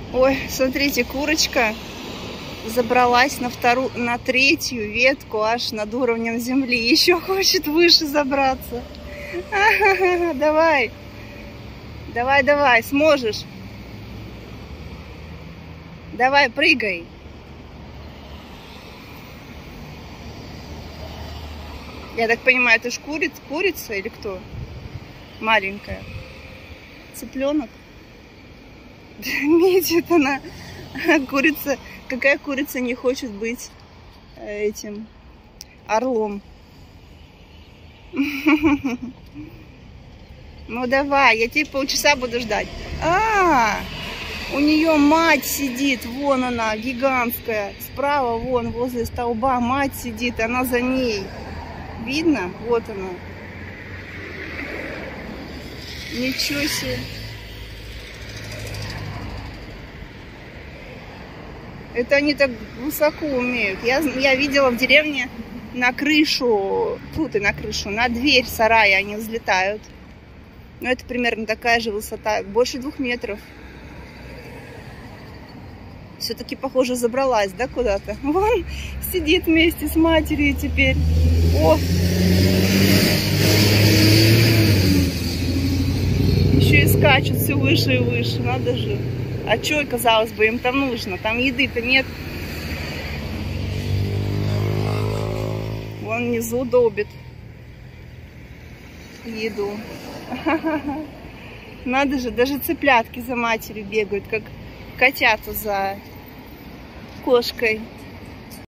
Ой, смотрите, курочка забралась на третью ветку, аж над уровнем земли. Еще хочет выше забраться. Давай. Давай, сможешь. Давай, прыгай. Я так понимаю, это ж курица или кто? Маленькая. Цыпленок. Метит она. Курица. Какая курица не хочет быть этим орлом? Ну давай, я тебе полчаса буду ждать. У нее мать сидит, вон она, гигантская. Справа, вон, возле столба мать сидит, она за ней. Видно? Вот она. Ничего себе. Это они так высоко умеют. Я видела в деревне на крышу, на дверь сарая они взлетают. Но это примерно такая же высота, больше 2 метров. Все-таки, похоже, забралась, да, куда-то? Вон сидит вместе с матерью теперь. О! Еще и скачут все выше и выше, надо же. А что, казалось бы, им там нужно? Там еды-то нет. Вон внизу долбит еду. Надо же, даже цыплятки за матерью бегают, как котята за кошкой.